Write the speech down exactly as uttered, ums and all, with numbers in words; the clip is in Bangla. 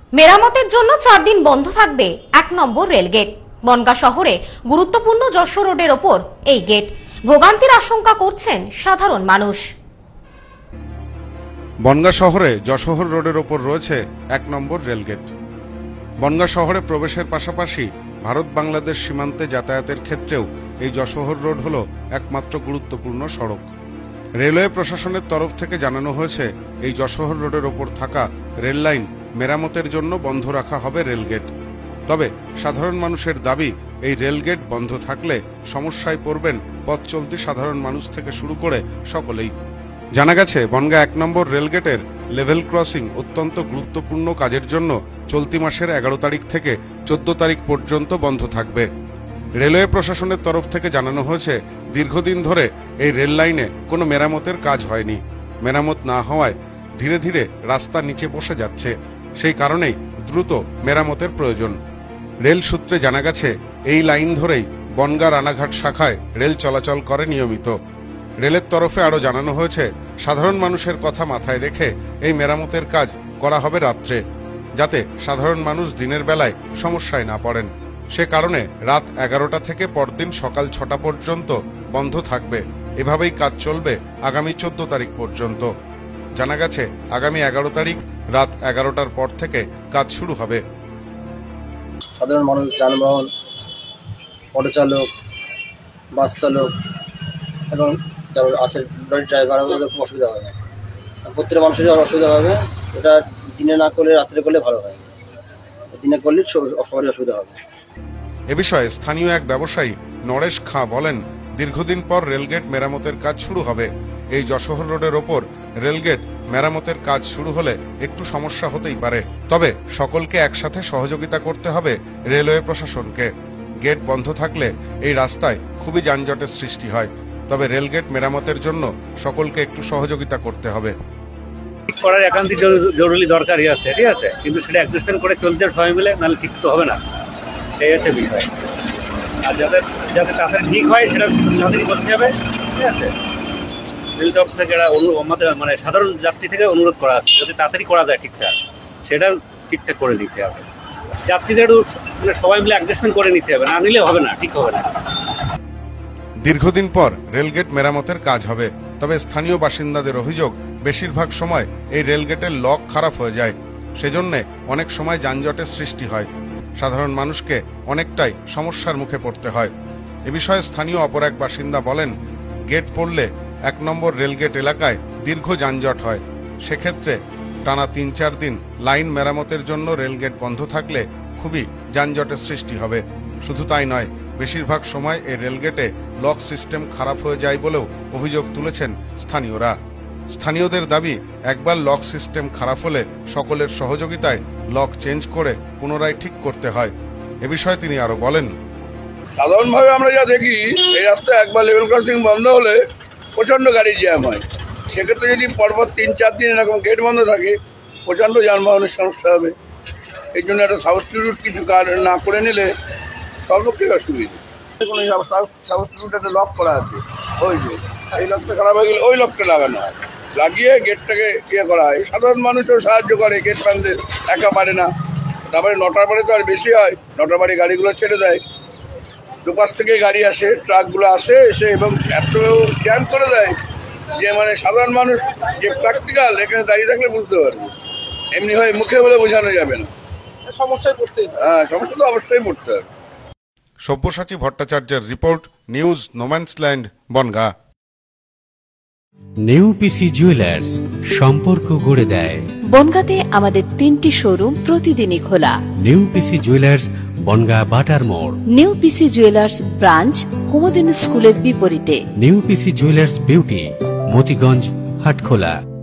মেরামতের জন্য চার দিন বন্ধ থাকবে এক নম্বর রেলগেট। বনগাঁ শহরে গুরুত্বপূর্ণ যশোর রোডের ওপর এই গেট, ভোগান্তির আশঙ্কা করছেন সাধারণ মানুষ। বনগাঁ শহরে যশোর রোডের ওপর রয়েছে এক নম্বর রেলগেট। বনগাঁ শহরে প্রবেশের পাশাপাশি ভারত বাংলাদেশ সীমান্তে যাতায়াতের ক্ষেত্রেও এই যশোর রোড হল একমাত্র গুরুত্বপূর্ণ সড়ক। রেলওয়ে প্রশাসনের তরফ থেকে জানানো হয়েছে এই যশোর রোডের ওপর থাকা রেল লাইন মেরামতের জন্য বন্ধ রাখা হবে রেলগেট। তবে সাধারণ মানুষের দাবি, এই রেলগেট বন্ধ থাকলে সমস্যায় পড়বেন পথ চলতি সাধারণ মানুষ থেকে শুরু করে সকলেই। জানা গেছে, বনগাঁ এক নম্বর রেলগেটের লেভেল ক্রসিং অত্যন্ত গুরুত্বপূর্ণ কাজের জন্য চলতি মাসের এগারো তারিখ থেকে চোদ্দ তারিখ পর্যন্ত বন্ধ থাকবে। রেলওয়ে প্রশাসনের তরফ থেকে জানানো হয়েছে, দীর্ঘদিন ধরে এই রেল লাইনে কোনো মেরামতের কাজ হয়নি। মেরামত না হওয়ায় ধীরে ধীরে রাস্তা নিচে বসে যাচ্ছে, সেই কারণেই দ্রুত মেরামতের প্রয়োজন। রেল সূত্রে জানা গেছে, এই লাইন ধরেই বনগাঁ রানাঘাট শাখায় রেল চলাচল করে নিয়মিত। রেলের তরফে আরও জানানো হয়েছে, সাধারণ মানুষের কথা মাথায় রেখে এই মেরামতের কাজ করা হবে রাত্রে, যাতে সাধারণ মানুষ দিনের বেলায় সমস্যায় না পড়েন। সে কারণে রাত এগারোটা থেকে পরদিন সকাল ছটা পর্যন্ত বন্ধ থাকবে। এভাবেই কাজ চলবে আগামী চোদ্দ তারিখ পর্যন্ত। জানা গেছে, আগামী এগারো তারিখ রাত এগারোটার পর থেকে কাজ শুরু হবে। সাধারণ মানুষ, যানবাহন, অটো চালক, বাস চালক এবং আছে লরি ড্রাইভার, ওদের খুব অসুবিধা হবে। প্রত্যেকটা মানুষের অসুবিধা হবে। এটা দিনে না করলে রাত্রে করলে ভালো হয়, দিনে করলে সবারই অসুবিধা হবে। এ বিষয়ে স্থানীয় এক ব্যবসায়ী নরেশ খাঁ বলেন, দীর্ঘদিন পর রেলগেট মেরামতের কাজ শুরু হবে। এই যশোর রোডের ওপর রেলগেট মেরামতের কাজ শুরু হলে একটু সমস্যা হতেই পারে, তবে সকলকে একসাথে সহযোগিতা করতে হবে রেলওয়ে প্রশাসনকে। গেট বন্ধ থাকলে এই রাস্তায় খুবই যানজটের সৃষ্টি হয়, তবে রেলগেট মেরামতের জন্য সকলকে একটু সহযোগিতা করতে হবে। ঠিক করার একান্তই জরুরি দরকারই আছে, ঠিক আছে, কিন্তু সেটা অ্যাডজাস্টমেন্ট করে চলতে সবাই মিলে, নাহলে ঠিক তো হবে না। এই হচ্ছে বিষয়। আর যাতে যাতে তাড়াতাড়ি ঠিক হয় সেটা তাড়াতাড়ি করতে হবে, ঠিক আছে। রেল তরফ থেকে আমাদের মানে সাধারণ যাত্রী থেকে অনুরোধ করা আছে, যদি তাড়াতাড়ি করা যায় ঠিকঠাক, সেটা ঠিকঠাক করে নিতে হবে। যাত্রীদের মানে সবাই মিলে অ্যাডজাস্টমেন্ট করে নিতে হবে, না নিলে হবে না, ঠিক হবে না। দীর্ঘদিন পর রেলগেট মেরামতের কাজ হবে, তবে স্থানীয় বাসিন্দাদের অভিযোগ, বেশিরভাগ সময় এই রেলগেটের লক খারাপ হয়ে যায়, সেজন্য অনেক সময় যানজটের সৃষ্টি হয়। সাধারণ মানুষকে অনেকটাই সমস্যার মুখে পড়তে হয়। এ বিষয়ে স্থানীয় অপর এক বাসিন্দা বলেন, গেট পড়লে এক নম্বর রেলগেট এলাকায় দীর্ঘ যানজট হয়। সেক্ষেত্রে টানা তিন চার দিন লাইন মেরামতের জন্য রেলগেট বন্ধ থাকলে খুবই যানজটের সৃষ্টি হবে। শুধু তাই নয়, বেশিরভাগ সময় এই রেলগেটে লক সিস্টেম খারাপ হয়ে যায় বলেও অভিযোগ তুলেছেন স্থানীয়রা। স্থানীয়দের দাবি, একবার লক সিস্টেম খারাপ হলে সকলের সহযোগিতায় লক চেঞ্জ করে পুনরায় ঠিক করতে হয়। এ বিষয়ে তিনি আরো বলেন, সাধারণভাবে আমরা যা দেখি, এই রাস্তায় একবার লেভেল ক্রসিং বন্ধ হলে প্রচণ্ড গাড়ি জ্যাম হয়। সেক্ষেত্রে যদি পরপর তিন চার দিন এরকম গেট বন্ধ থাকে, প্রচণ্ড যানবাহনের সমস্যা হবে। এই জন্য একটা সাবস্টিটিউট কিছু না করে নিলে সর্বক্ষেত্রে অসুবিধা। কোনো সাবস্টিটিউট একটা লক করা আছে, ওই যে এই লকটা খারাপ হয়ে গেলে ওই লকটা লাগানো হয়, লাগিয়ে গেটটাকে ইয়ে করা হয়। সাধারণ মানুষও সাহায্য করে, গেট বানদের একা পারে না। তারপরে নটার পরে তো আর বেশি হয়, নটার পরে গাড়িগুলো ছেড়ে দেয়, দুপাশ থেকে গাড়ি আসে, ট্রাকগুলো আসে এসে এবং এত জ্যাম করে দেয় যে মানে সাধারণ মানুষ যে প্র্যাকটিক্যাল এখানে দাঁড়িয়ে থাকলে বুঝতে পারবে, এমনি হয় মুখে বলে বোঝানো যাবে না। সমস্যায় পড়তে হ্যাঁ সমস্যা তো অবশ্যই পড়তে হবে। সব্যসাচী ভট্টাচার্যের report, news no man's land, Bongaon. New PC jewellers, সম্পর্ক গড়ে দেয়। বনগাঁতে আমাদের তিনটি শোরুম প্রতিদিনই খোলা। নিউ পিসি জুয়েলার্স, বনগাঁ বাটার মোড়। New PC jewellers branch, Kumudini স্কুলের বিপরীতে। New PC jewellers beauty, Motiganj, Hatkhola.